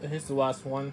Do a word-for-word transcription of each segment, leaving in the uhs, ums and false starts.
here's the last one.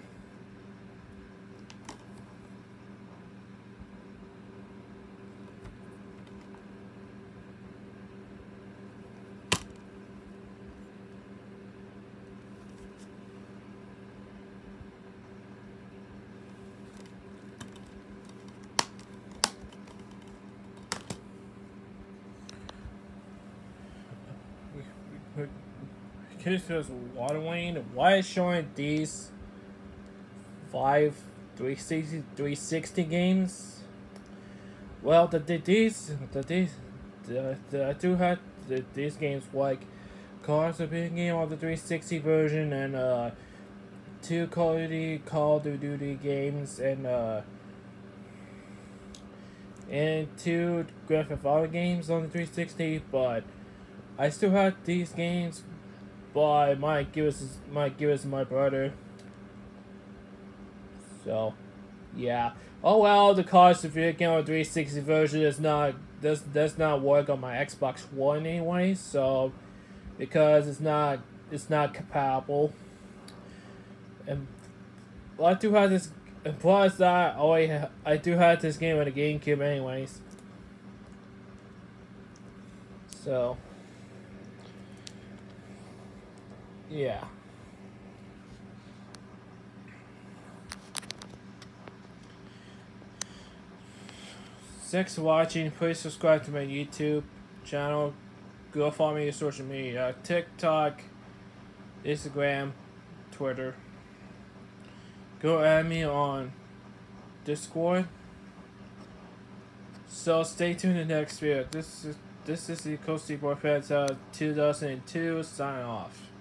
Kids says Water Wayne. Why is showing these five three sixty three sixty games? Well, the, the these the these the, the I do have the, these games like Cars of Big Game on the three sixty version and uh two Call of Duty Call of Duty games and uh and two Grand Theft Auto games on the three sixty, but I still have these games. By Mike give us Mike give us my brother. So, yeah. Oh well, the Cars of Duty Game on three sixty version is not does does not work on my Xbox One anyway. So, because it's not it's not compatible. And well, I do have this. And plus that, oh I I do have this game on the GameCube anyways. So. Yeah. Thanks for watching. Please subscribe to my YouTube channel. Go follow me on social media. TikTok, Instagram, Twitter. Go add me on Discord. So stay tuned in the next video. This is this is the Coastal Boy Fans uh, two thousand two sign off.